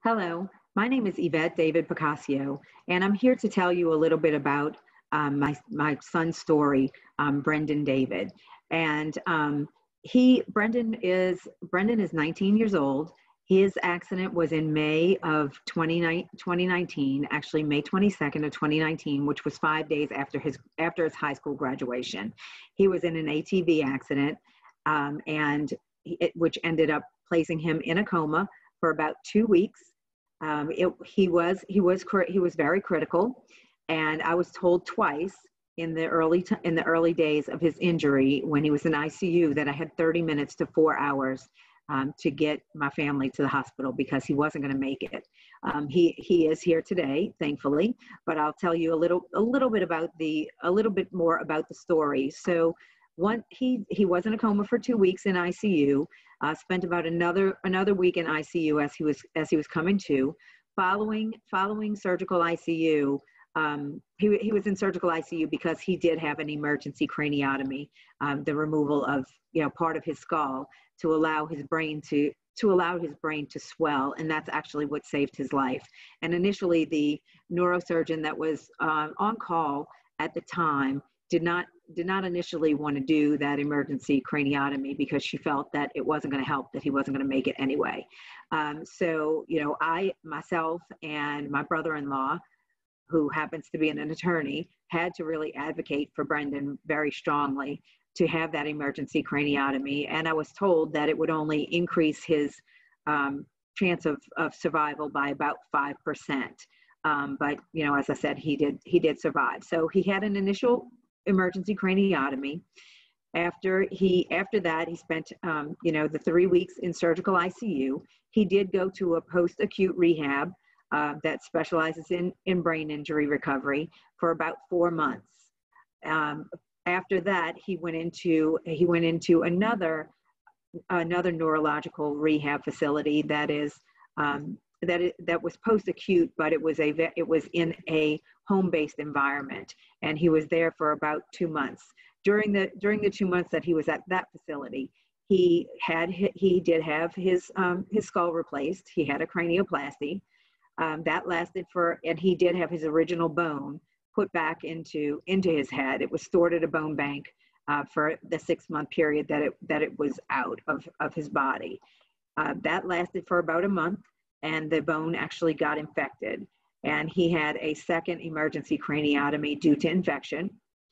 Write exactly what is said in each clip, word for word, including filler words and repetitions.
Hello, my name is Yvette David Picasio, and I'm here to tell you a little bit about um, my my son's story, um, Brendan David. And um, he, Brendan is Brendan is nineteen years old. His accident was in May of twenty nineteen, actually May twenty-second of twenty nineteen, which was five days after his after his high school graduation. He was in an A T V accident, um, and it, which ended up placing him in a coma for about two weeks. Um, it, he was he was he was very critical, and I was told twice in the early t- in the early days of his injury when he was in I C U that I had thirty minutes to four hours um, to get my family to the hospital because he wasn't going to make it. Um, he he is here today, thankfully, but I'll tell you a little a little bit about the a little bit more about the story. So. One, he he was in a coma for two weeks in I C U. Uh, spent about another another week in I C U as he was as he was coming to. Following following surgical I C U, um, he he was in surgical I C U because he did have an emergency craniotomy, um, the removal of you know part of his skull to allow his brain to to allow his brain to swell, and that's actually what saved his life. And initially, the neurosurgeon that was um, on call at the time did not did not initially want to do that emergency craniotomy because she felt that it wasn't going to help, that he wasn't going to make it anyway. Um, so, you know, I myself and my brother-in-law, who happens to be an, an attorney, had to really advocate for Brendan very strongly to have that emergency craniotomy. And I was told that it would only increase his um, chance of, of survival by about five percent. Um, but, you know, as I said, he did he did survive. So he had an initial emergency craniotomy. After he, after that, he spent, um, you know, the three weeks in surgical I C U. He did go to a post-acute rehab uh, that specializes in, in brain injury recovery for about four months. Um, after that, he went into, he went into another, another neurological rehab facility that is, um, that it, that was post-acute, but it was a it was in a home-based environment, and he was there for about two months. During the during the two months that he was at that facility, he had he did have his um, his skull replaced. He had a cranioplasty um, that lasted for, and he did have his original bone put back into into his head. It was stored at a bone bank uh, for the six-month period that it that it was out of of his body. Uh, that lasted for about a month. And the bone actually got infected. And he had a second emergency craniotomy due to infection.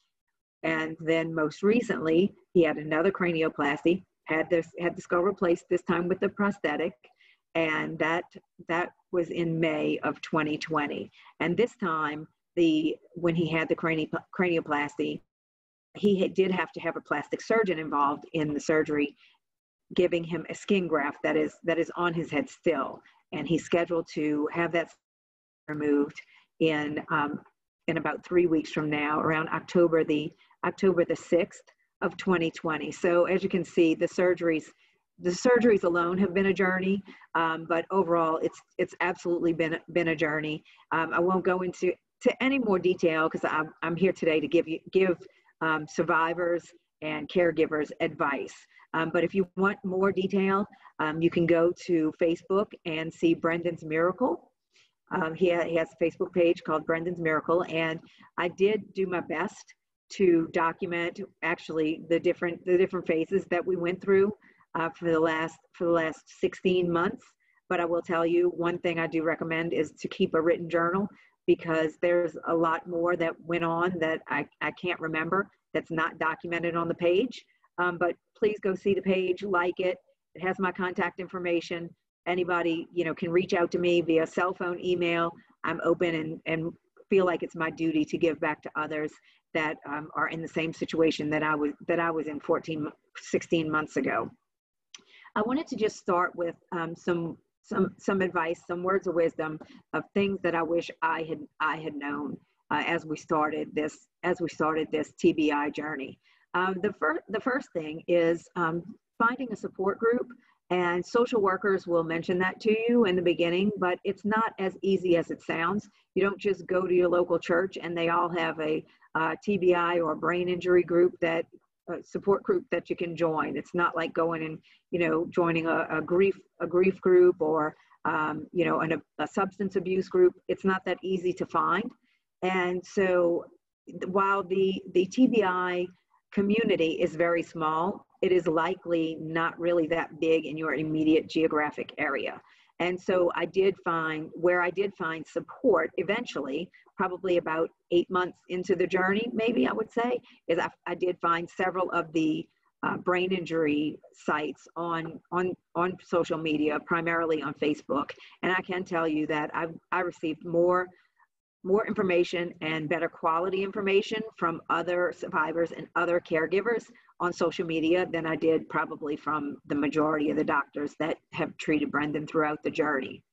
And then most recently, he had another cranioplasty, had this had the skull replaced, this time with the prosthetic. And that that was in May of twenty twenty. And this time, the when he had the crani, cranioplasty, he did have to have a plastic surgeon involved in the surgery, giving him a skin graft that is that is on his head still. And he's scheduled to have that removed in um, in about three weeks from now, around October the October the sixth of twenty twenty. So as you can see, the surgeries the surgeries alone have been a journey, um, but overall, it's it's absolutely been been a journey. Um, I won't go into to any more detail because I'm I'm here today to give you give um, survivors and caregivers advice. Um, but if you want more detail, um, you can go to Facebook and see Brendan's Miracle. Um, he, ha he has a Facebook page called Brendan's Miracle, and I did do my best to document actually the different the different phases that we went through uh, for the last for the last sixteen months. But I will tell you, one thing I do recommend is to keep a written journal, because there's a lot more that went on that I, I can't remember that's not documented on the page. Um, but please go see the page, like it. It has my contact information. Anybody, you know, can reach out to me via cell phone, email. I'm open and, and feel like it's my duty to give back to others that um, are in the same situation that I was that I was in fourteen, sixteen months ago. I wanted to just start with um, some some some advice, some words of wisdom of things that I wish I had I had known uh, as we started this as we started this T B I journey. Um, the first the first thing is um, finding a support group, and social workers will mention that to you in the beginning, but it's not as easy as it sounds. You don't just go to your local church and they all have a uh, T B I or brain injury group that a support group that you can join. It's not like going and, you know, joining a, a grief, a grief group or, um, you know, an, a substance abuse group. It's not that easy to find. And so while the, the T B I community is very small, it is likely not really that big in your immediate geographic area. And so I did find, where I did find support eventually, probably about eight months into the journey, maybe I would say, is I, I did find several of the uh, brain injury sites on, on, on social media, primarily on Facebook. And I can tell you that I've, I received more more information and better quality information from other survivors and other caregivers on social media than I did probably from the majority of the doctors that have treated Brendan throughout the journey.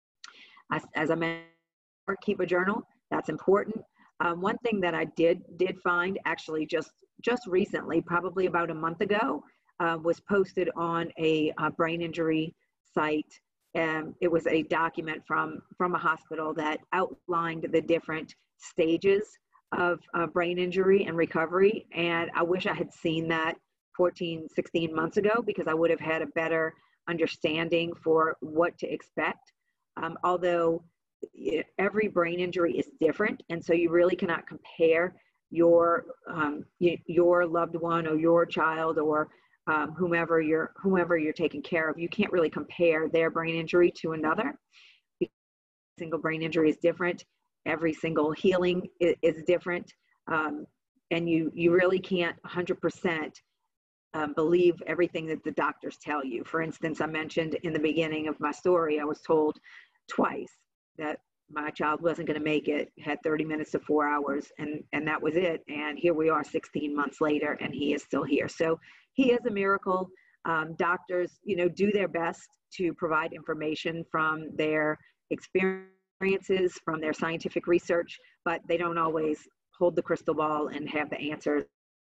As, as I mentioned, keep a journal, that's important. Um, one thing that I did did find actually just, just recently, probably about a month ago, uh, was posted on a, a brain injury site. Um, it was a document from, from a hospital that outlined the different stages of uh, brain injury and recovery. And I wish I had seen that fourteen, sixteen months ago, because I would have had a better understanding for what to expect. Um, although every brain injury is different, and so you really cannot compare your, um, your loved one or your child or Um, whomever you're whomever you're taking care of, you can't really compare their brain injury to another. Because every single brain injury is different. Every single healing is, is different, um, and you you really can't one hundred percent um, believe everything that the doctors tell you. For instance, I mentioned in the beginning of my story, I was told twice that my child wasn't going to make it. Had thirty minutes to four hours, and and that was it. And here we are, sixteen months later, and he is still here. So he is a miracle. Um, doctors, you know, do their best to provide information from their experiences, from their scientific research, but they don't always hold the crystal ball and have the answers.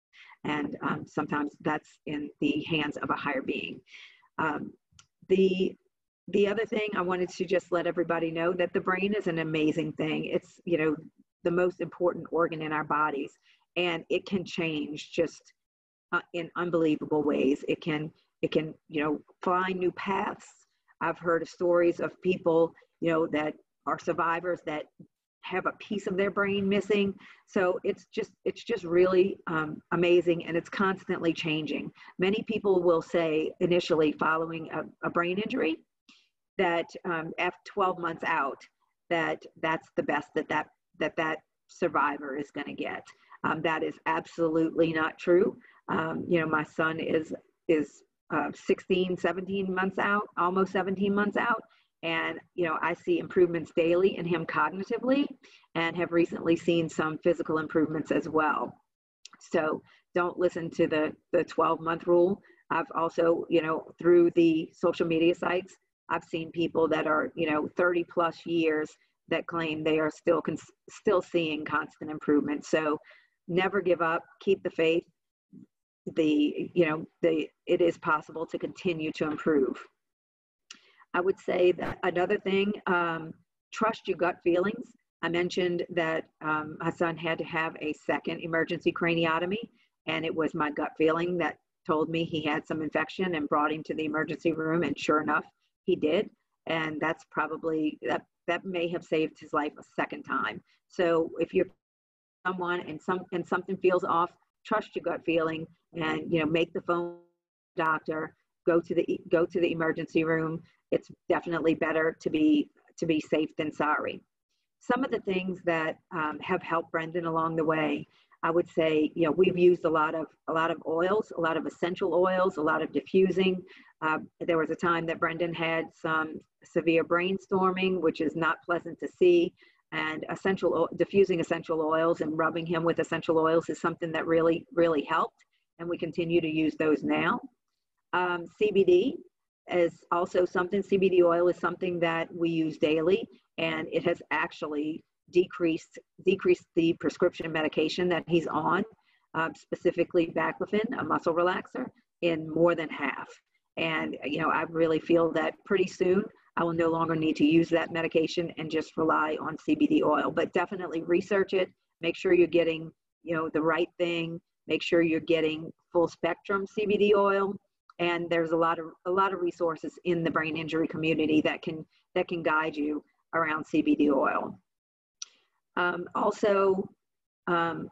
And um, sometimes that's in the hands of a higher being. Um, the The other thing I wanted to just let everybody know that the brain is an amazing thing. It's, you know, the most important organ in our bodies, and it can change just uh, in unbelievable ways. It can, it can, you know, find new paths. I've heard of stories of people, you know, that are survivors that have a piece of their brain missing. So it's just, it's just really um, amazing, and it's constantly changing. Many people will say initially following a, a brain injury, that um, after twelve months out, that that's the best that that, that, that survivor is going to get. Um, that is absolutely not true. Um, you know, my son is, is uh, sixteen, seventeen months out, almost seventeen months out. And, you know, I see improvements daily in him cognitively, and have recently seen some physical improvements as well. So don't listen to the, the twelve month rule. I've also, you know, through the social media sites, I've seen people that are, you know, thirty plus years that claim they are still, still seeing constant improvement. So never give up, keep the faith. The, you know, the, it is possible to continue to improve. I would say that another thing, um, trust your gut feelings. I mentioned that um, my son had to have a second emergency craniotomy, and it was my gut feeling that told me he had some infection and brought him to the emergency room, and sure enough, he did. And that's probably, that, that may have saved his life a second time. So if you're someone and some and something feels off, trust your gut feeling, and, you know, make the phone doctor, go to the go to the emergency room. It's definitely better to be to be safe than sorry. Some of the things that um, have helped Brendan along the way, I would say, you know, we've used a lot of a lot of oils, a lot of essential oils, a lot of diffusing. Uh, there was a time that Brendan had some severe brainstorming, which is not pleasant to see. And essential diffusing essential oils and rubbing him with essential oils is something that really, really helped. And we continue to use those now. Um, C B D is also something, C B D oil is something that we use daily, and it has actually decreased, decreased the prescription medication that he's on, uh, specifically baclofen, a muscle relaxer, in more than half. And, you know, I really feel that pretty soon I will no longer need to use that medication and just rely on C B D oil. But definitely research it, make sure you're getting, you know, the right thing, Make sure you're getting full spectrum C B D oil. And there's a lot of a lot of resources in the brain injury community that can that can guide you around C B D oil. Um, also, um,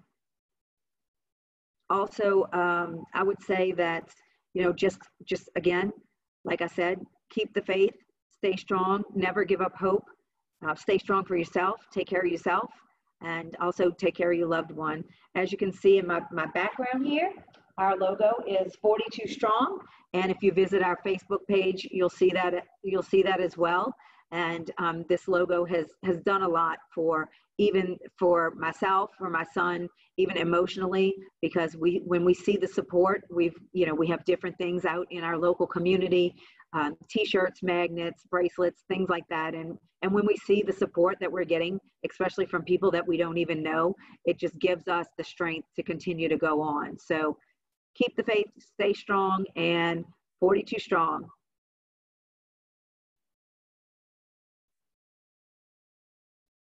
also, um, I would say that, you know, just just again, like I said, keep the faith, stay strong, never give up hope, uh, stay strong for yourself, take care of yourself, and also take care of your loved one. As you can see in my, my background here, our logo is forty-two strong. And if you visit our Facebook page, you'll see that you'll see that as well. And um, this logo has has done a lot for even for myself, for my son, even emotionally, because we when we see the support, we've you know we have different things out in our local community, um, T-shirts, magnets, bracelets, things like that. And and when we see the support that we're getting, especially from people that we don't even know, it just gives us the strength to continue to go on. So keep the faith, stay strong, and forty-two strong.